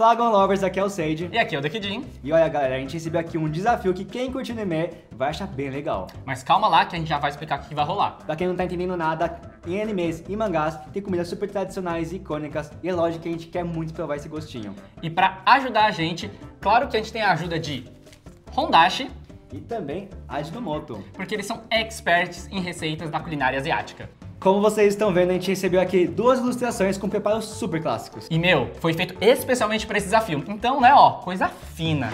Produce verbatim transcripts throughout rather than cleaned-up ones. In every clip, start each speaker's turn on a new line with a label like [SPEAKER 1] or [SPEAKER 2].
[SPEAKER 1] Fala Gon Lovers, aqui é o Sage.
[SPEAKER 2] E aqui é o Dekidin.
[SPEAKER 1] E olha galera, a gente recebeu aqui um desafio que quem curte anime vai achar bem legal.
[SPEAKER 2] Mas calma lá que a gente já vai explicar o que vai rolar.
[SPEAKER 1] Pra quem não tá entendendo nada, em animes e mangás tem comidas super tradicionais e icônicas. E é lógico que a gente quer muito provar esse gostinho.
[SPEAKER 2] E pra ajudar a gente, claro que a gente tem a ajuda de Hondashi.
[SPEAKER 1] E também Ajinomoto.
[SPEAKER 2] Porque eles são experts em receitas da culinária asiática.
[SPEAKER 1] Como vocês estão vendo, a gente recebeu aqui duas ilustrações com preparos super clássicos.
[SPEAKER 2] E meu, foi feito especialmente para esse desafio. Então, né, ó, coisa fina.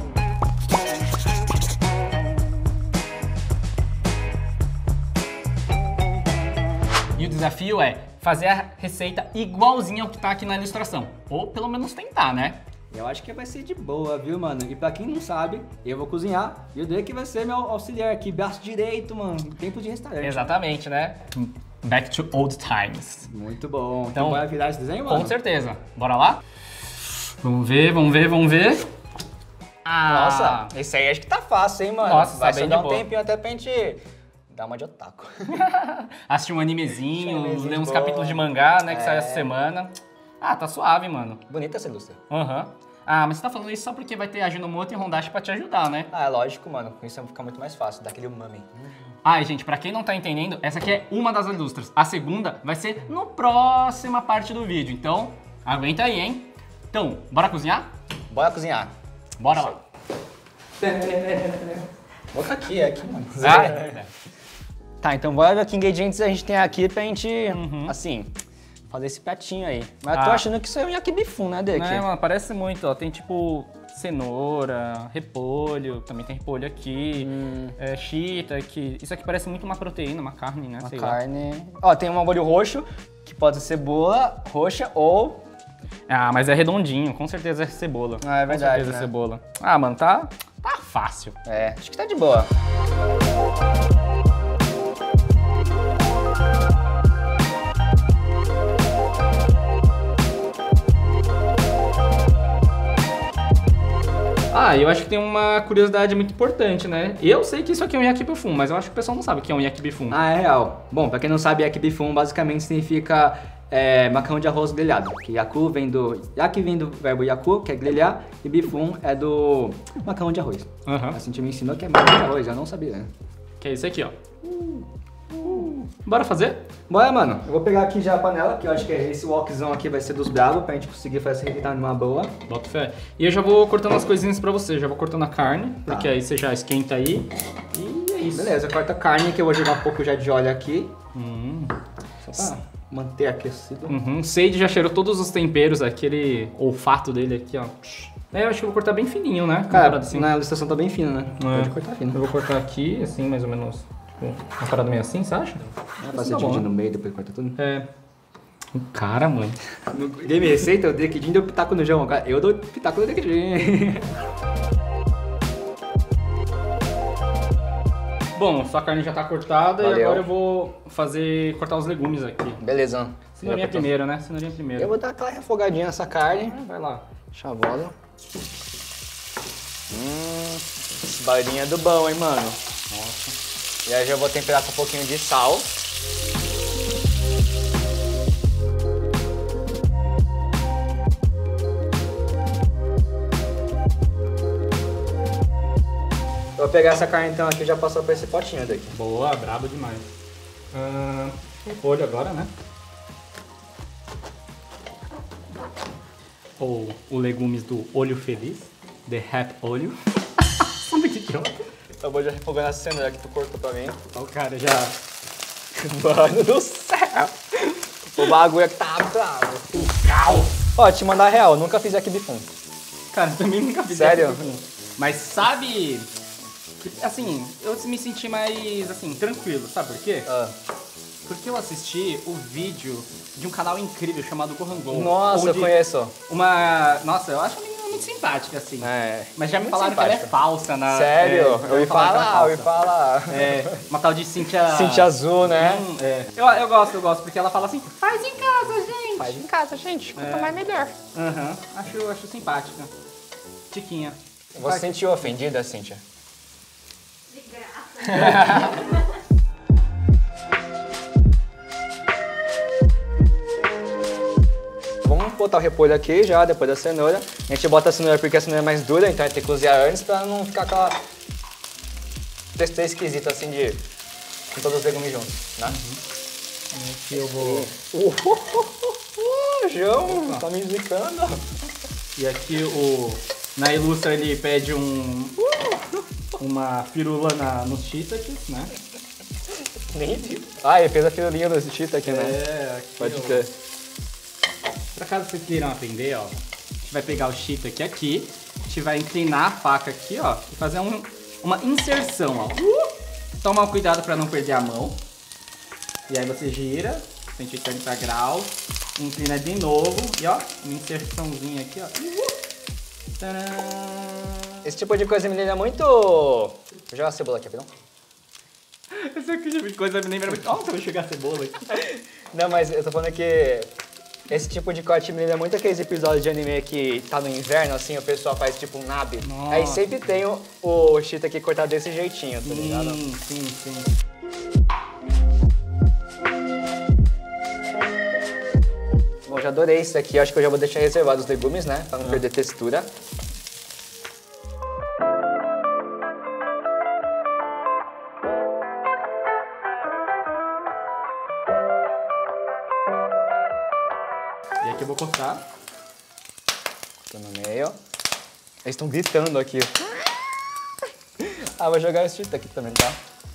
[SPEAKER 2] E o desafio é fazer a receita igualzinha ao que tá aqui na ilustração. Ou pelo menos tentar, né?
[SPEAKER 1] Eu acho que vai ser de boa, viu, mano? E pra quem não sabe, eu vou cozinhar e o Drake vai ser meu auxiliar aqui, braço direito, mano, tempo de restaurante.
[SPEAKER 2] Exatamente, né? Back to old times.
[SPEAKER 1] Muito bom. Então,
[SPEAKER 2] Então
[SPEAKER 1] bora virar esse desenho, mano?
[SPEAKER 2] Com certeza. Bora lá? Vamos ver, vamos ver, vamos ver. Ah,
[SPEAKER 3] Nossa, esse aí acho que tá fácil, hein, mano?
[SPEAKER 2] Nossa,
[SPEAKER 3] vai
[SPEAKER 2] tá bem
[SPEAKER 3] só dar
[SPEAKER 2] de
[SPEAKER 3] um
[SPEAKER 2] boa.
[SPEAKER 3] tempinho até pra gente dar uma de otaku.
[SPEAKER 2] assistir um animezinho,
[SPEAKER 3] Animezinho
[SPEAKER 2] ler uns
[SPEAKER 3] bom.
[SPEAKER 2] capítulos de mangá, né, que
[SPEAKER 3] É.
[SPEAKER 2] saiu essa semana. Ah, tá suave, mano.
[SPEAKER 3] Bonita essa ilustra.
[SPEAKER 2] Aham. Ah, mas você tá falando isso só porque vai ter a Ajinomoto e Hondashi pra te ajudar, né?
[SPEAKER 3] Ah, é lógico, mano. Com isso fica muito mais fácil, dá aquele umami.
[SPEAKER 2] Ai, gente, pra quem não tá entendendo, essa aqui é uma das ilustras. A segunda vai ser no próxima parte do vídeo. Então, aguenta aí, hein? Então, bora cozinhar?
[SPEAKER 3] Bora cozinhar.
[SPEAKER 2] Bora lá.
[SPEAKER 3] Boca aqui, é aqui, mano.
[SPEAKER 2] Ah, é.
[SPEAKER 3] Tá, então bora ver que ingredientes a gente tem aqui pra gente,
[SPEAKER 2] Uhum.
[SPEAKER 3] assim, fazer esse pratinho aí. Mas eu tô
[SPEAKER 2] Ah.
[SPEAKER 3] achando que isso é um yakibifu, né, Deki?
[SPEAKER 2] Né, mano, parece muito, ó. Tem tipo cenoura, repolho, também tem repolho aqui,
[SPEAKER 3] Hum.
[SPEAKER 2] é, shiitake. Isso aqui parece muito uma proteína, uma carne, né?
[SPEAKER 3] Uma
[SPEAKER 2] Sei lá.
[SPEAKER 3] carne. Ó, tem um molho roxo, que pode ser cebola roxa ou...
[SPEAKER 2] Ah, mas é redondinho, com certeza é cebola.
[SPEAKER 3] Ah, é verdade,
[SPEAKER 2] Com certeza
[SPEAKER 3] né?
[SPEAKER 2] é cebola. Ah, mano, tá, tá fácil.
[SPEAKER 3] É, acho que tá de boa.
[SPEAKER 2] Ah, eu acho que tem uma curiosidade muito importante, né? Eu sei que isso aqui é um yakibifum, mas eu acho que o pessoal não sabe o que é um yakibifum.
[SPEAKER 1] Ah, é real. Bom, pra quem não sabe, yakibifum basicamente significa é, macarrão de arroz grelhado. Que yaku vem do... Yaki vem do verbo yaku, que é grelhar, e bifum é do macarrão de arroz.
[SPEAKER 2] Aham.
[SPEAKER 1] A Cintia me ensinou que é macarrão de arroz, eu não sabia, né?
[SPEAKER 2] Que é isso aqui, ó. Bora fazer?
[SPEAKER 1] Bora, mano. Eu vou pegar aqui já a panela, que eu acho que esse wokzão aqui vai ser dos bravos, pra gente conseguir fazer essa receita numa boa.
[SPEAKER 2] Bota fé. E eu já vou cortando as coisinhas pra você. Já vou cortando a carne,
[SPEAKER 1] Tá.
[SPEAKER 2] porque aí você já esquenta aí. E é isso.
[SPEAKER 1] Beleza, corta a carne, que eu vou jogar um pouco já de óleo aqui.
[SPEAKER 2] Hum.
[SPEAKER 1] Só pra manter aquecido.
[SPEAKER 2] Uhum. Sage já cheirou todos os temperos, aquele olfato dele aqui, ó. É, eu acho que eu vou cortar bem fininho, né?
[SPEAKER 1] Cara,
[SPEAKER 2] Comparado assim.
[SPEAKER 1] na ilustração tá bem fina, né?
[SPEAKER 2] É.
[SPEAKER 1] Pode cortar fino.
[SPEAKER 2] Eu vou cortar aqui, assim, mais ou menos. Tipo, uma parada meio assim, você acha?
[SPEAKER 1] Dá pra
[SPEAKER 2] Tá
[SPEAKER 1] ser
[SPEAKER 2] bom,
[SPEAKER 1] dividir
[SPEAKER 2] né?
[SPEAKER 1] no meio, depois corta tudo.
[SPEAKER 2] É. O cara, mano.
[SPEAKER 1] No game receita, o Dekidin deu pitaco no João, cara. Eu dou pitaco no Dekidin.
[SPEAKER 2] Bom, sua carne já tá cortada e
[SPEAKER 3] Valeu.
[SPEAKER 2] agora eu vou fazer, cortar os legumes aqui.
[SPEAKER 3] Beleza.
[SPEAKER 2] Cenourinha primeiro, né? Cenourinha primeiro.
[SPEAKER 3] Eu vou dar aquela refogadinha nessa carne.
[SPEAKER 2] Ah, vai lá.
[SPEAKER 3] Chavola. Hum, esse barulhinho é do bom, hein, mano?
[SPEAKER 2] Nossa.
[SPEAKER 3] E aí já vou temperar com um pouquinho de sal.
[SPEAKER 1] Eu vou pegar essa carne então aqui e já passou pra esse potinho daqui.
[SPEAKER 2] Boa, brabo demais. Ah, olho agora, né? Ou o legumes do olho feliz. The Happy Olho. Sabe que idiota?
[SPEAKER 3] Eu vou já refogando a cenoura que tu cortou pra mim.
[SPEAKER 2] O cara já...
[SPEAKER 3] Mano do céu! O bagulho aqui tá bravo. Ó, te mandar real, eu nunca fiz yakibifu.
[SPEAKER 2] Cara, eu também nunca fiz
[SPEAKER 3] Sério?
[SPEAKER 2] isso. Mas sabe... que, assim, eu me senti mais, assim, tranquilo. Sabe por quê?
[SPEAKER 3] Ah.
[SPEAKER 2] Porque eu assisti o vídeo de um canal incrível chamado Gohan Go.
[SPEAKER 3] Nossa, eu
[SPEAKER 2] onde
[SPEAKER 3] conheço.
[SPEAKER 2] Uma... Nossa, eu acho a menina muito simpática, assim.
[SPEAKER 3] É.
[SPEAKER 2] Mas já me
[SPEAKER 3] Muito
[SPEAKER 2] falaram que ela é
[SPEAKER 3] simpática.
[SPEAKER 2] falsa na...
[SPEAKER 3] Sério?
[SPEAKER 2] é, já
[SPEAKER 3] eu
[SPEAKER 2] me
[SPEAKER 3] ouvi
[SPEAKER 2] falaram que ela é
[SPEAKER 3] falar, eu ouvi
[SPEAKER 2] falsa.
[SPEAKER 3] falar.
[SPEAKER 2] É, uma tal de Cintia...
[SPEAKER 3] Cintia Azul, né?
[SPEAKER 2] Hum, é. eu, eu gosto, eu gosto, porque ela fala assim, faz em casa, gente.
[SPEAKER 3] Faz em casa, gente. Quanto
[SPEAKER 2] É.
[SPEAKER 3] mais melhor.
[SPEAKER 2] Aham, acho, acho simpática. Tiquinha.
[SPEAKER 3] Você se sentiu ofendida, Cíntia?
[SPEAKER 4] De graça.
[SPEAKER 3] Vamos botar o repolho aqui já, depois da cenoura. A gente bota a cenoura porque a cenoura é mais dura, então vai ter que cozinhar antes pra não ficar aquela textura esquisita assim de com todos os legumes juntos, né?
[SPEAKER 2] Uhum. Aqui eu vou...
[SPEAKER 3] Uh, uh, uh, uh, uh, João, tá me zicando.
[SPEAKER 2] E aqui o... Na Ilustra ele pede um... Uma firula na, nos shiitakes, né?
[SPEAKER 3] Nem vi. Ah, ele fez a firulinha do shiitake, né?
[SPEAKER 2] É, aqui
[SPEAKER 3] Pode
[SPEAKER 2] eu-
[SPEAKER 3] ter.
[SPEAKER 2] Pra caso vocês queiram aprender, ó, a gente vai pegar o shiitake aqui, a gente vai inclinar a faca aqui, ó, e fazer um, uma inserção, ó. Uh! Toma cuidado pra não perder a mão. E aí você gira, cento e oitenta graus, inclina de novo e ó, uma inserçãozinha aqui, ó. Uh! Tcharam!
[SPEAKER 3] Esse tipo de coisa me lembra muito... Vou jogar a cebola aqui, rapidão.
[SPEAKER 2] Esse aqui tipo de coisa me lembra muito... Nossa, eu vou chegar a cebola aqui.
[SPEAKER 3] Não, mas eu tô falando que esse tipo de corte me lembra muito aqueles episódios de anime que tá no inverno, assim, o pessoal faz tipo um nabe.
[SPEAKER 2] Nossa.
[SPEAKER 3] Aí sempre tem o, o shiitake cortado desse jeitinho, tá ligado?
[SPEAKER 2] Sim, sim, sim.
[SPEAKER 3] Bom, já adorei isso aqui, acho que eu já vou deixar reservado os legumes, né? Pra não perder textura.
[SPEAKER 2] E aqui eu vou cortar.
[SPEAKER 3] Tô no meio. Eles estão gritando aqui. Ah, vou jogar esse shiitake também, tá?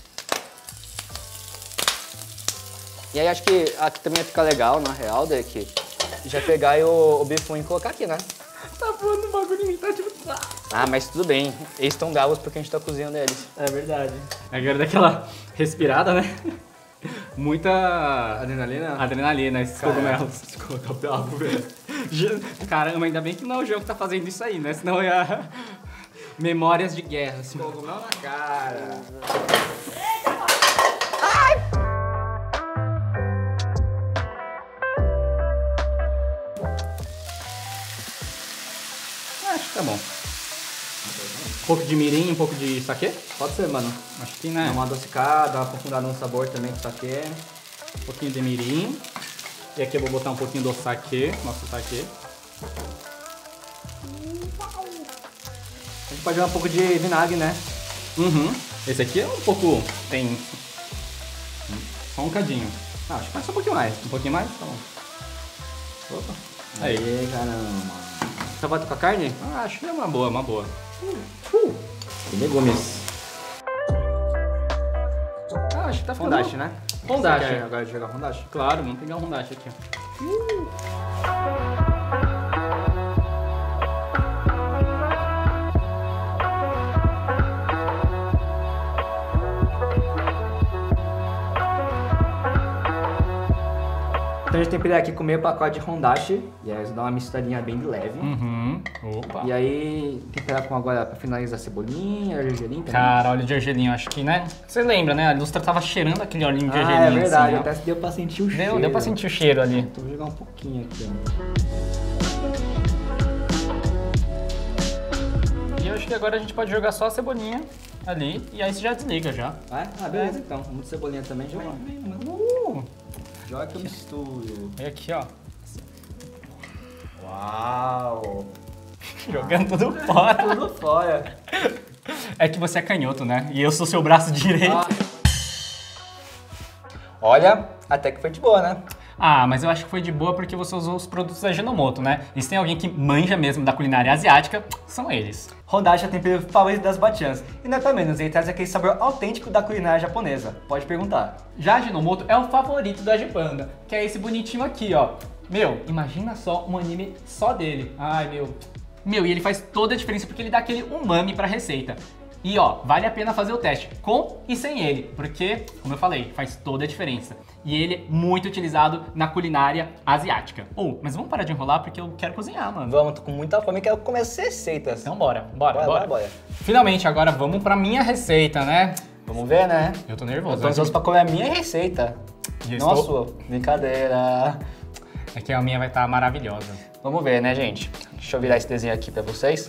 [SPEAKER 3] E aí acho que aqui também ia ficar legal, na real, daí que já pegar o, o bife e colocar aqui, né?
[SPEAKER 2] Tá voando um bagulho em mim, tá tipo...
[SPEAKER 3] Ah, mas tudo bem. Eles estão bravos porque a gente tá cozinhando eles.
[SPEAKER 2] É verdade. Agora daquela respirada, né? Muita
[SPEAKER 1] Adrenalina?
[SPEAKER 2] adrenalina, esses cogumelos. Ficou tá bravo, velho. Caramba, ainda bem que não é o João que tá fazendo isso aí, né? Senão ia... Memórias de guerra, assim.
[SPEAKER 1] Cogumelo na cara.
[SPEAKER 2] Acho que tá bom. Um pouco de mirim, um pouco de saquê?
[SPEAKER 1] Pode ser, mano.
[SPEAKER 2] Acho que, né?
[SPEAKER 1] Dá uma adocicada, uma aprofundada no sabor também que saquê.
[SPEAKER 2] Um pouquinho de mirim. E aqui eu vou botar um pouquinho do saquê, nosso saquê.
[SPEAKER 1] A gente pode dar um pouco de vinagre, né?
[SPEAKER 2] Uhum. Esse aqui é um pouco... tem... Só um cadinho. Ah, acho que faz só um pouquinho mais. Um pouquinho mais? Tá bom. Opa. Aí.
[SPEAKER 1] Aê, caramba. Só bota com a carne?
[SPEAKER 2] Ah, acho que é uma boa, uma boa.
[SPEAKER 1] E legumes.
[SPEAKER 2] Ah, acho que tá ficando...
[SPEAKER 1] Rondache, né?
[SPEAKER 2] Rondache.
[SPEAKER 1] Você quer agora jogar rondache?
[SPEAKER 2] Claro, vamos pegar um rondache aqui.
[SPEAKER 1] Então a gente tempera aqui com meio pacote de rondache. E aí dá uma misturadinha bem de leve.
[SPEAKER 2] Uhum. Opa.
[SPEAKER 1] E aí temperar com agora pra finalizar a cebolinha, gergelim também.
[SPEAKER 2] Cara, óleo de gergelim, acho que, né? Você lembra, né? A Ilustra tava cheirando aquele óleo de gergelim.
[SPEAKER 1] Ah, é verdade.
[SPEAKER 2] assim, ó.
[SPEAKER 1] Até deu pra sentir o
[SPEAKER 2] Deu,
[SPEAKER 1] cheiro.
[SPEAKER 2] deu pra sentir o cheiro ali.
[SPEAKER 1] Então vou jogar um pouquinho aqui, ó.
[SPEAKER 2] E eu acho que agora a gente pode jogar só a cebolinha ali e aí você já desliga já.
[SPEAKER 1] Vai? Ah, beleza então. Vamos de cebolinha também. Joga.
[SPEAKER 2] Uh,
[SPEAKER 1] Joga que eu misturo.
[SPEAKER 2] e aqui, ó.
[SPEAKER 1] Uau!
[SPEAKER 2] Jogando tudo fora.
[SPEAKER 1] Tudo fora.
[SPEAKER 2] É que você é canhoto, né? E eu sou seu braço direito.
[SPEAKER 1] Ah.
[SPEAKER 3] Olha, até que foi de boa, né?
[SPEAKER 2] Ah, mas eu acho que foi de boa porque você usou os produtos da Genomoto, né? E se tem alguém que manja mesmo da culinária asiática, são eles.
[SPEAKER 1] Rondache é o tempero favorito das batiãs. E não é pra menos, ele traz aquele sabor autêntico da culinária japonesa. Pode perguntar.
[SPEAKER 2] Já a Genomoto é o favorito da Agipanda, que é esse bonitinho aqui, ó. Meu, imagina só um anime só dele. Ai, meu. Meu, e ele faz toda a diferença porque ele dá aquele umami pra receita. E ó, vale a pena fazer o teste, com e sem ele, porque, como eu falei, faz toda a diferença. E ele é muito utilizado na culinária asiática. Oh, mas vamos parar de enrolar porque eu quero cozinhar, mano.
[SPEAKER 3] Vamos, tô com muita fome e quero comer as receitas.
[SPEAKER 2] Então bora, bora,
[SPEAKER 3] Bora,
[SPEAKER 2] bora.
[SPEAKER 3] bora, bora.
[SPEAKER 2] Finalmente, agora vamos pra minha receita, né?
[SPEAKER 3] Vamos ver, né?
[SPEAKER 2] Eu tô
[SPEAKER 3] Eu
[SPEAKER 2] nervoso.
[SPEAKER 3] tô ansioso pra comer a minha receita.
[SPEAKER 2] E eu
[SPEAKER 3] Não a
[SPEAKER 2] estou-
[SPEAKER 3] sua. Brincadeira.
[SPEAKER 2] É que a minha vai estar maravilhosa.
[SPEAKER 3] Vamos ver, né, gente? Deixa eu virar esse desenho aqui pra vocês.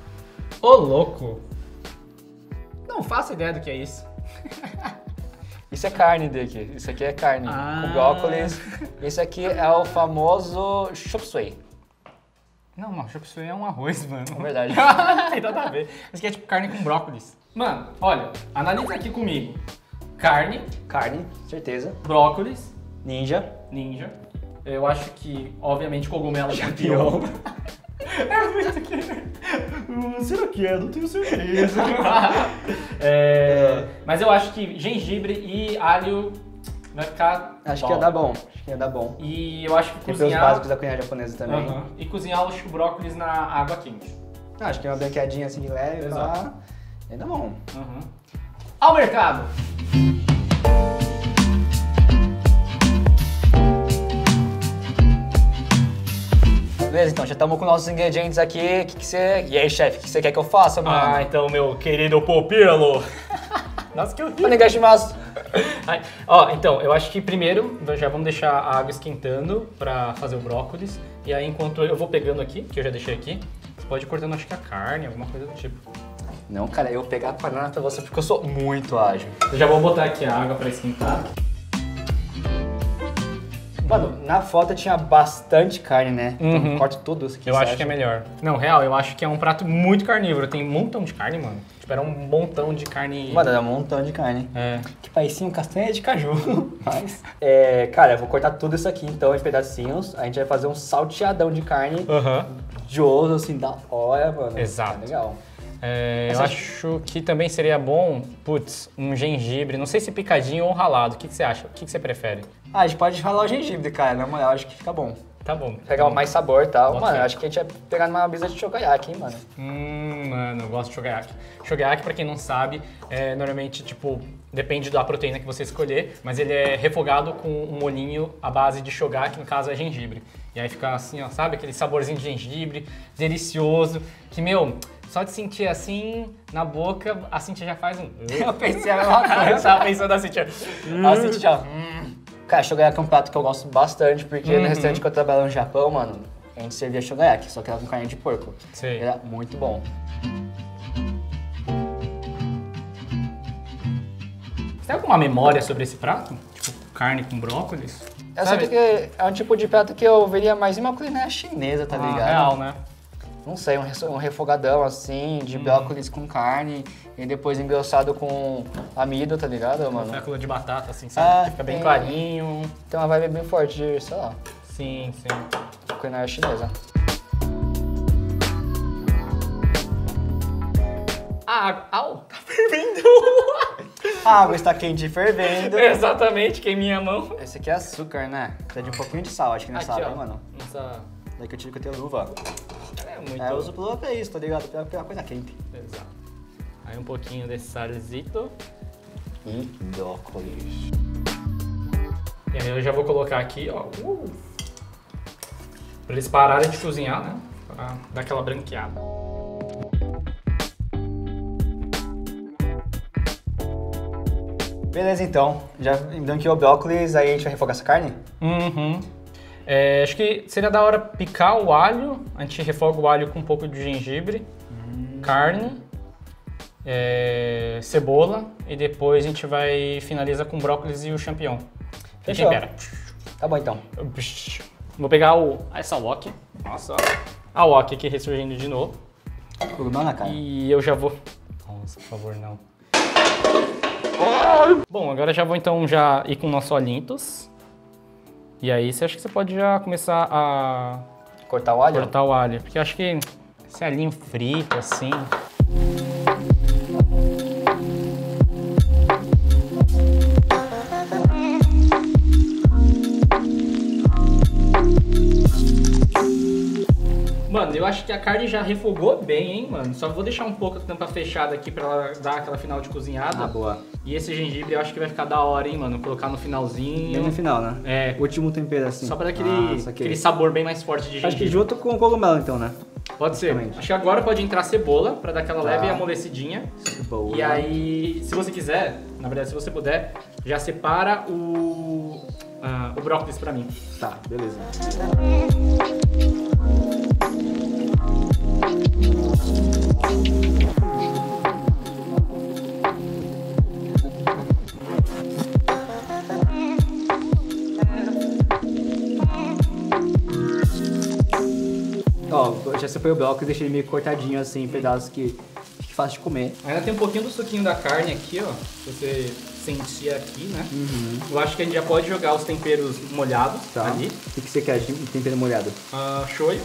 [SPEAKER 2] Ô, louco! Não faço ideia do que é isso.
[SPEAKER 3] Isso é carne daqui. Isso aqui é carne
[SPEAKER 2] Ah.
[SPEAKER 3] com brócolis. Esse aqui é o famoso chop suey.
[SPEAKER 2] Não, mano, chop suey é um arroz, mano.
[SPEAKER 3] É verdade.
[SPEAKER 2] Tem nada a ver. Isso aqui é tipo carne com brócolis. Mano, olha, analisa aqui comigo. Carne,
[SPEAKER 3] Carne, certeza.
[SPEAKER 2] brócolis,
[SPEAKER 3] Ninja.
[SPEAKER 2] ninja. Eu acho que, obviamente, cogumelo é campeão. É muito que... Hum, será que é? Não tenho certeza. É, mas eu acho que gengibre e alho vai ficar
[SPEAKER 3] Acho
[SPEAKER 2] bom.
[SPEAKER 3] que ia dar bom. Acho que ia dar bom.
[SPEAKER 2] E eu acho que
[SPEAKER 3] Tem os
[SPEAKER 2] cozinhar...
[SPEAKER 3] básicos da cozinha japonesa também.
[SPEAKER 2] Aham. E cozinhar os brócolis na água quente.
[SPEAKER 3] Ah, acho que é uma branqueadinha assim de leve.
[SPEAKER 2] Exato.
[SPEAKER 3] Pá. Ia dar bom.
[SPEAKER 2] Uhum. Ao mercado!
[SPEAKER 3] Beleza, então já estamos com nossos ingredientes aqui. Que que você... E aí, chefe, o que você quer que eu faça, mano?
[SPEAKER 2] Ah, então, meu querido Popilo. Nossa, que horrível.
[SPEAKER 3] Onegashimasu.
[SPEAKER 2] Ai, ó, então, eu acho que primeiro já vamos deixar a água esquentando pra fazer o brócolis. E aí, enquanto eu vou pegando aqui, que eu já deixei aqui, você pode ir cortando, acho que a carne, alguma coisa do tipo.
[SPEAKER 3] Não, cara, eu vou pegar a panela pra você porque eu sou muito ágil.
[SPEAKER 2] Eu já vou botar aqui a água pra esquentar.
[SPEAKER 3] Mano, na foto tinha bastante carne, né?
[SPEAKER 2] Uhum.
[SPEAKER 3] Então corta tudo isso aqui.
[SPEAKER 2] Eu
[SPEAKER 3] você
[SPEAKER 2] acho
[SPEAKER 3] acha?
[SPEAKER 2] que é melhor. Não, real, eu acho que é um prato muito carnívoro. Tem um montão de carne, mano. Tipo, era um montão de carne.
[SPEAKER 3] Mano, dá um montão de carne.
[SPEAKER 2] É.
[SPEAKER 3] Que paizinho, castanha de caju. Mas, é, cara, eu vou cortar tudo isso aqui então em pedacinhos. A gente vai fazer um salteadão de carne
[SPEAKER 2] Aham.
[SPEAKER 3] de osso, assim, da hora, mano.
[SPEAKER 2] Exato.
[SPEAKER 3] Tá legal.
[SPEAKER 2] É, eu
[SPEAKER 3] Essa-
[SPEAKER 2] acho que também seria bom, putz, um gengibre. Não sei se picadinho ou ralado. O que, que você acha? O que, que você prefere?
[SPEAKER 3] Ah, a gente pode falar o gengibre, cara. Na moral, acho que fica bom.
[SPEAKER 2] Tá bom.
[SPEAKER 3] Pegar mais sabor e tal.
[SPEAKER 2] Bota
[SPEAKER 3] Mano,
[SPEAKER 2] fé.
[SPEAKER 3] eu acho que a gente vai pegar numa brisa de shogayak, hein, mano.
[SPEAKER 2] Hum, mano, eu gosto de shogayak. Shogayak, pra quem não sabe, é normalmente, tipo, depende da proteína que você escolher, mas ele é refogado com um molhinho à base de shoga, que no caso é gengibre. E aí fica assim, ó, sabe? Aquele saborzinho de gengibre, delicioso, que, meu, só de sentir assim, na boca, a Cintia já faz um...
[SPEAKER 3] Eu pensei a mesma coisa.
[SPEAKER 2] Eu tava pensando assim, tia.
[SPEAKER 3] A Cintia já... Hum. Cara, shogayak é um prato que eu gosto bastante, porque
[SPEAKER 2] Uhum.
[SPEAKER 3] no restaurante que eu trabalho no Japão, mano, a gente servia shogayak, só que era com carne de porco.
[SPEAKER 2] Sei.
[SPEAKER 3] Era muito bom.
[SPEAKER 2] Você tem alguma memória sobre esse prato? Tipo, carne com brócolis?
[SPEAKER 3] Eu
[SPEAKER 2] Sabe?
[SPEAKER 3] sei que é um tipo de prato que eu veria mais em uma culinária chinesa, tá
[SPEAKER 2] Ah,
[SPEAKER 3] ligado?
[SPEAKER 2] real, né?
[SPEAKER 3] Não sei, um res- um refogadão assim, de brócolis com carne, e depois engrossado com amido, tá ligado, mano?
[SPEAKER 2] Fécula de batata, assim, sabe?
[SPEAKER 3] Ah,
[SPEAKER 2] Que fica bem
[SPEAKER 3] tem.
[SPEAKER 2] clarinho.
[SPEAKER 3] Tem uma vibe bem forte de, sei lá,
[SPEAKER 2] Sim, sim.
[SPEAKER 3] culinária chinesa.
[SPEAKER 2] Ah, au, tá fervendo.
[SPEAKER 3] A água está quente e fervendo.
[SPEAKER 2] Exatamente, queimei a mão.
[SPEAKER 3] Esse aqui é açúcar, né? Precisa de um pouquinho de sal, acho que nessa
[SPEAKER 2] Aqui,
[SPEAKER 3] água,
[SPEAKER 2] ó.
[SPEAKER 3] mano.
[SPEAKER 2] Nossa,
[SPEAKER 3] Daí que eu tive que eu tenho luva.
[SPEAKER 2] é muito...
[SPEAKER 3] É, eu uso luva pra isso, tá ligado? Pra pegar coisa quente.
[SPEAKER 2] Exato. Aí um pouquinho desse salzito.
[SPEAKER 3] E brócolis.
[SPEAKER 2] E aí eu já vou colocar aqui, ó. Uh, pra eles pararem de cozinhar, né? Pra dar aquela branqueada.
[SPEAKER 3] Beleza, então. Já branqueou o brócolis, aí a gente vai refogar essa carne?
[SPEAKER 2] Uhum. É, acho que seria da hora picar o alho. A gente refoga o alho com um pouco de gengibre, carne, é, cebola e depois a gente vai finaliza com brócolis e o champignon. E
[SPEAKER 3] Fechou.
[SPEAKER 2] tempera.
[SPEAKER 3] Tá bom, então.
[SPEAKER 2] Vou pegar o, essa wok. Nossa, ó. A wok aqui ressurgindo de novo.
[SPEAKER 3] Cogumelo na cara.
[SPEAKER 2] E eu já vou... Nossa, por favor, não. Bom, agora já vou então já ir com o nosso Olintos. E aí você acha que você pode já começar a
[SPEAKER 3] Cortar o alho?
[SPEAKER 2] cortar o alho? Porque eu acho que esse alhinho frito, assim... Mano, eu acho que a carne já refogou bem, hein, mano? Só vou deixar um pouco a tampa fechada aqui pra ela dar aquela final de cozinhada.
[SPEAKER 3] Ah, boa.
[SPEAKER 2] E esse gengibre eu acho que vai ficar da hora, hein, mano? Colocar no
[SPEAKER 3] Bem
[SPEAKER 2] finalzinho.
[SPEAKER 3] no final, né?
[SPEAKER 2] É,
[SPEAKER 3] Último tempero, assim.
[SPEAKER 2] só pra dar aquele,
[SPEAKER 3] Ah, saquei.
[SPEAKER 2] aquele sabor bem mais forte de gengibre.
[SPEAKER 3] Acho que junto com o cogumelo, então, né?
[SPEAKER 2] Pode ser.
[SPEAKER 3] Exatamente.
[SPEAKER 2] Acho que agora pode entrar cebola pra dar aquela
[SPEAKER 3] Tá.
[SPEAKER 2] leve amolecidinha.
[SPEAKER 3] Boa.
[SPEAKER 2] E aí, se você quiser, na verdade, se você puder, já separa o, ah, o brócolis pra mim.
[SPEAKER 3] Tá, beleza.
[SPEAKER 1] Ó, eu já separei o brócolis e deixei ele meio cortadinho assim, em pedaços que fique fácil de comer.
[SPEAKER 2] Ainda tem um pouquinho do suquinho da carne aqui, ó. Se você sentir aqui, né?
[SPEAKER 1] Uhum.
[SPEAKER 2] Eu acho que a gente já pode jogar os temperos molhados
[SPEAKER 1] Tá.
[SPEAKER 2] ali.
[SPEAKER 1] O que, que você quer de tempero molhado?
[SPEAKER 2] Uh, shoyu.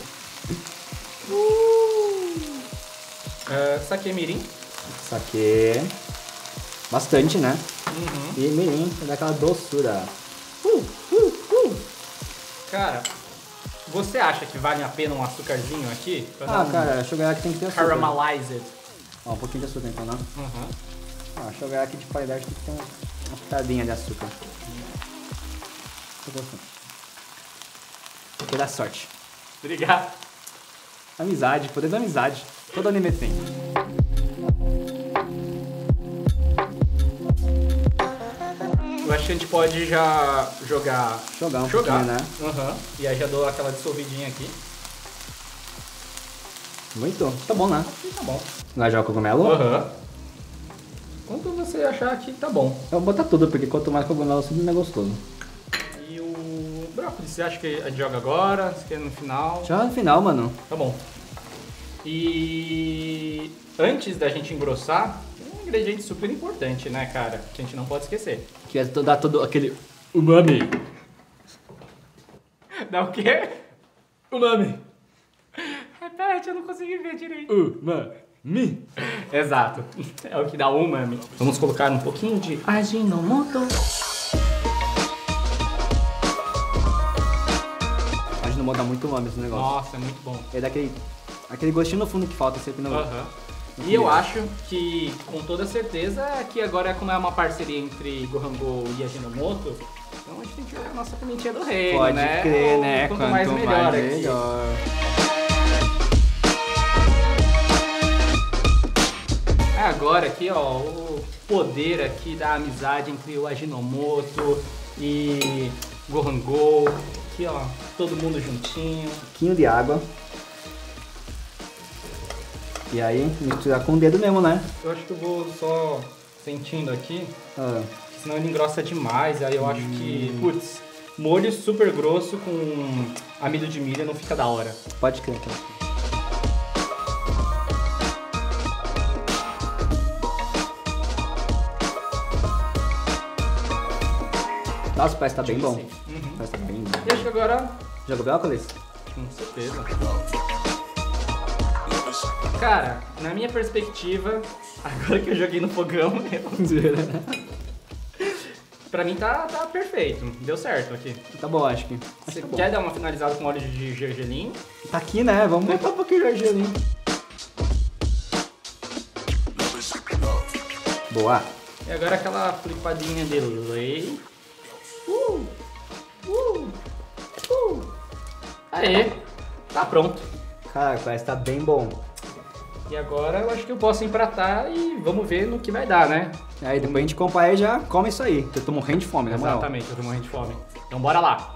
[SPEAKER 2] Uh, sake mirim.
[SPEAKER 1] Saquê. Bastante, né?
[SPEAKER 2] Uhum.
[SPEAKER 1] E mirim, pra dar aquela doçura. Uh, uh, uh.
[SPEAKER 2] Cara, você acha que vale a pena um açúcarzinho aqui? Pra
[SPEAKER 1] Ah,
[SPEAKER 2] dar um
[SPEAKER 1] cara, chocolate tem que ter açúcar.
[SPEAKER 2] Caramelized.
[SPEAKER 1] Ó, um pouquinho de açúcar então, né?
[SPEAKER 2] Uhum.
[SPEAKER 1] Ah, chocolate de qualidade tem que ter uma, uma pitadinha de açúcar. Tô gostando. Vou dar sorte.
[SPEAKER 2] Obrigado.
[SPEAKER 1] Amizade, poder da amizade. Todo anime tem.
[SPEAKER 2] Eu acho que a gente pode já jogar...
[SPEAKER 1] Jogar um
[SPEAKER 2] jogar.
[SPEAKER 1] pouquinho, né?
[SPEAKER 2] Uhum. E aí já dou aquela dissolvidinha aqui.
[SPEAKER 1] Muito? Tá bom, né?
[SPEAKER 2] E tá bom.
[SPEAKER 1] Vai jogar o cogumelo?
[SPEAKER 2] Aham. Quanto você achar que tá bom.
[SPEAKER 1] Eu vou botar tudo, porque quanto mais cogumelo, sempre mais gostoso.
[SPEAKER 2] E o brócolis, você acha que a gente joga agora? Você quer no final?
[SPEAKER 1] Já no final, mano.
[SPEAKER 2] Tá bom. E antes da gente engrossar, tem um ingrediente super importante, né, cara? Que a gente não pode esquecer.
[SPEAKER 1] Que é dar todo aquele umami.
[SPEAKER 2] Dá o quê? Umami. Repete, eu não consegui ver direito.
[SPEAKER 1] Umami.
[SPEAKER 2] Exato. É o que dá o umami. Vamos colocar um pouquinho de Ajinomoto.
[SPEAKER 1] A gente não muda muito umami esse negócio.
[SPEAKER 2] Nossa, é muito bom.
[SPEAKER 1] É daquele aquele gostinho no fundo que falta sempre no...
[SPEAKER 2] Aham. E eu acho que, com toda certeza, que agora, como é uma parceria entre Gohango e Ajinomoto, então a gente tem que jogar a nossa pimentinha do reino,
[SPEAKER 1] Pode
[SPEAKER 2] né?
[SPEAKER 1] crer,
[SPEAKER 2] Ou
[SPEAKER 1] né?
[SPEAKER 2] Quanto mais melhor aqui.
[SPEAKER 1] melhor.
[SPEAKER 2] É agora aqui, ó, o poder aqui da amizade entre o Ajinomoto e Gohango. Aqui, ó, todo mundo juntinho.
[SPEAKER 1] Um pouquinho de água. E aí, misturar com o dedo mesmo, né?
[SPEAKER 2] Eu acho que eu vou só sentindo aqui,
[SPEAKER 1] Ah,
[SPEAKER 2] senão ele engrossa demais. Aí eu acho que, putz, molho super grosso com amido de milho não fica da hora.
[SPEAKER 1] pode crer. Então. Nossa, parece que tá bem bom.
[SPEAKER 2] Uhum.
[SPEAKER 1] Parece que tá bem bom.
[SPEAKER 2] E acho que agora,
[SPEAKER 1] Joga brócolis?
[SPEAKER 2] com certeza. Cara, na minha perspectiva, agora que eu joguei no fogão, eu... pra mim tá, tá perfeito. Deu certo aqui.
[SPEAKER 1] Tá bom, acho que. Acho
[SPEAKER 2] Você
[SPEAKER 1] que tá bom.
[SPEAKER 2] quer dar uma finalizada com óleo de gergelim?
[SPEAKER 1] Tá aqui, né? Vamos botar um pouquinho de argila. Boa.
[SPEAKER 2] E agora aquela flipadinha de lei. Uh! Uh! Uh! Aê! Tá pronto.
[SPEAKER 1] Cara, parece que tá bem bom.
[SPEAKER 2] E agora eu acho que eu posso empratar e vamos ver no que vai dar, né?
[SPEAKER 1] Aí depois a gente compra e já come isso aí. Eu tô morrendo de fome, na moral.
[SPEAKER 2] Exatamente, eu tô morrendo de fome. Então bora lá!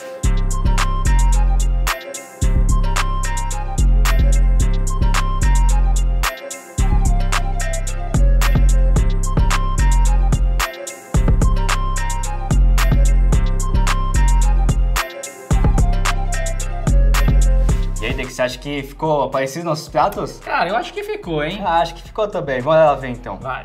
[SPEAKER 1] E aí, Deck, você acha que ficou parecido nossos pratos?
[SPEAKER 2] Cara, eu acho que ficou, hein?
[SPEAKER 1] Ah, acho que ficou também. Vamos lá ver então.
[SPEAKER 2] Vai.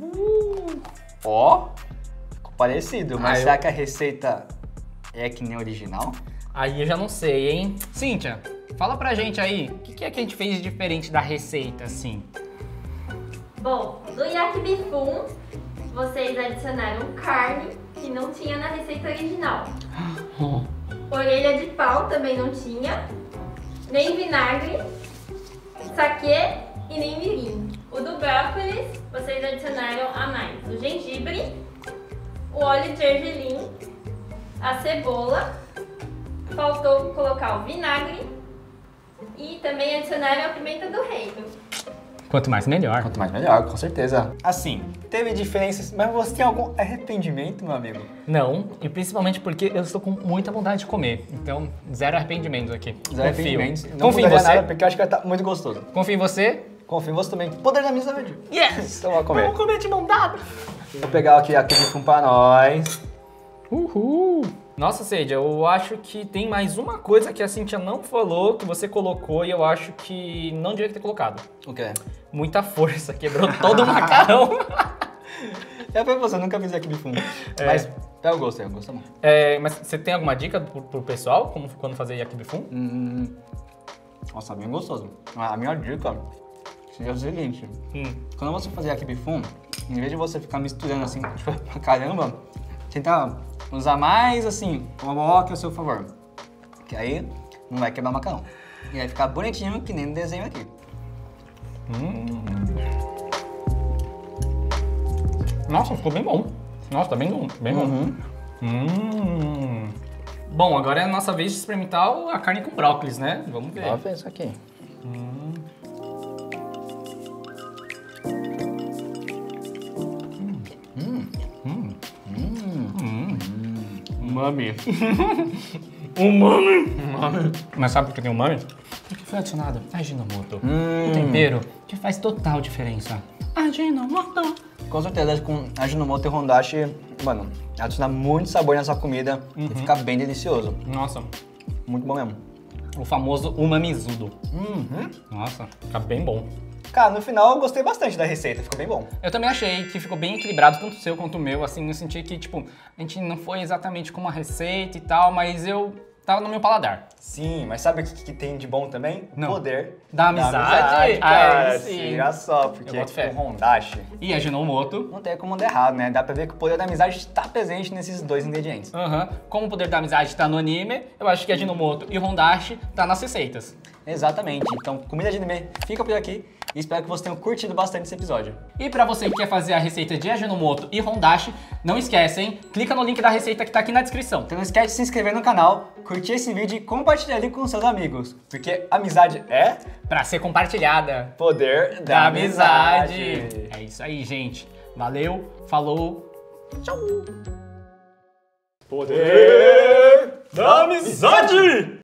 [SPEAKER 1] Ó, ficou parecido, mas
[SPEAKER 2] Ah,
[SPEAKER 1] será
[SPEAKER 2] eu-
[SPEAKER 1] que a receita é que nem a original?
[SPEAKER 2] Aí eu já não sei, hein? Cíntia, fala pra gente aí, o que, que é que a gente fez de diferente da receita, assim?
[SPEAKER 4] Bom, do yakibifum, vocês adicionaram carne que não tinha na receita original. Orelha de pau também não tinha. Nem vinagre, saquê e nem mirim. O do brócolis, vocês adicionaram a mais o gengibre, o óleo de gergelim, a cebola, faltou colocar o vinagre e também adicionaram a pimenta do reino.
[SPEAKER 2] Quanto mais melhor.
[SPEAKER 1] Quanto mais melhor, com certeza. Assim, teve diferenças, mas você tem algum arrependimento, meu amigo?
[SPEAKER 2] Não, e principalmente porque eu estou com muita vontade de comer. Então, zero arrependimentos aqui.
[SPEAKER 1] Zero arrependimentos. Não
[SPEAKER 2] Confio em
[SPEAKER 1] mudaria
[SPEAKER 2] você.
[SPEAKER 1] nada, porque eu acho que vai estar muito gostoso.
[SPEAKER 2] Confio em você.
[SPEAKER 1] Confio em você também. Poder da amizade.
[SPEAKER 2] Yes!
[SPEAKER 1] Então vamos comer.
[SPEAKER 2] Vamos comer de mão dada.
[SPEAKER 1] Vou pegar aqui aquele fumo pra nós.
[SPEAKER 2] Uhul! Nossa, Ceide, eu acho que tem mais uma coisa que a Cíntia não falou, que você colocou e eu acho que não devia ter colocado.
[SPEAKER 3] O quê?
[SPEAKER 2] Muita força, quebrou todo o macarrão.
[SPEAKER 3] Eu falei pra você, eu nunca fiz yakibi fumo.
[SPEAKER 2] É.
[SPEAKER 3] Mas eu gostei, eu gostei muito.
[SPEAKER 2] É, mas você tem alguma dica pro, pro pessoal, como quando fazer yakibi fumo?
[SPEAKER 3] Hum, nossa, bem gostoso. A minha dica seria o seguinte.
[SPEAKER 2] Hum.
[SPEAKER 3] Quando você fazer yakibi fumo, em vez de você ficar misturando assim, tipo, pra caramba, tenta usar mais assim, o wok a seu favor. Que aí não vai quebrar o macarrão. E vai ficar bonitinho, que nem no desenho aqui.
[SPEAKER 2] Hum. Nossa, ficou bem bom. Nossa, tá bem bom. Bem bom.
[SPEAKER 3] Uhum.
[SPEAKER 2] Hum. Bom, agora é a nossa vez de experimentar a carne com brócolis, né? Vamos ver.
[SPEAKER 3] Ó, fez isso aqui.
[SPEAKER 2] Hum.
[SPEAKER 3] Hum.
[SPEAKER 2] Hum.
[SPEAKER 3] Hum.
[SPEAKER 2] Hum. Umami. Umami. Umami. Mas sabe por que tem umami? Porque foi adicionado Ajinomoto.
[SPEAKER 3] Hum.
[SPEAKER 2] Um tempero que faz total diferença. Ajinomoto.
[SPEAKER 3] Com certeza, com Ajinomoto e Hondashi, mano, adiciona muito sabor na sua comida
[SPEAKER 2] Uhum.
[SPEAKER 3] e fica bem delicioso.
[SPEAKER 2] Nossa,
[SPEAKER 3] Muito bom mesmo.
[SPEAKER 2] o famoso umamizudo.
[SPEAKER 3] Uhum.
[SPEAKER 2] Nossa, fica bem bom.
[SPEAKER 3] Cara, no final eu gostei bastante da receita, ficou bem bom.
[SPEAKER 2] Eu também achei que ficou bem equilibrado, tanto o seu quanto o meu, assim, eu senti que, tipo, a gente não foi exatamente como a receita e tal, mas eu tava no meu paladar.
[SPEAKER 3] Sim, mas sabe o que, que tem de bom também? O
[SPEAKER 2] Não.
[SPEAKER 3] poder
[SPEAKER 2] Da amizade?
[SPEAKER 3] amizade, cara.
[SPEAKER 2] Ai, sim.
[SPEAKER 3] Olha só, porque
[SPEAKER 2] Eu boto fé.
[SPEAKER 3] com Hondashi
[SPEAKER 2] E Ajinomoto.
[SPEAKER 3] não tem como dar errado, né? Dá pra ver que o poder da amizade está presente nesses dois ingredientes.
[SPEAKER 2] Aham. Como o poder da amizade tá no anime, eu acho que Ajinomoto e Hondashi tá nas receitas.
[SPEAKER 3] Exatamente. Então, comida de anime fica por aqui e espero que vocês tenham curtido bastante esse episódio.
[SPEAKER 2] E pra você que quer fazer a receita de Ajinomoto e Hondashi, não esquece, hein? Clica no link da receita que tá aqui na descrição.
[SPEAKER 3] Então não esquece de se inscrever no canal, curtir esse vídeo e compartilhar ele com seus amigos. Porque amizade é
[SPEAKER 2] Pra ser compartilhada.
[SPEAKER 3] poder da,
[SPEAKER 2] Da amizade.
[SPEAKER 3] amizade.
[SPEAKER 2] É isso aí, gente. Valeu, falou, tchau!
[SPEAKER 3] Poder da amizade!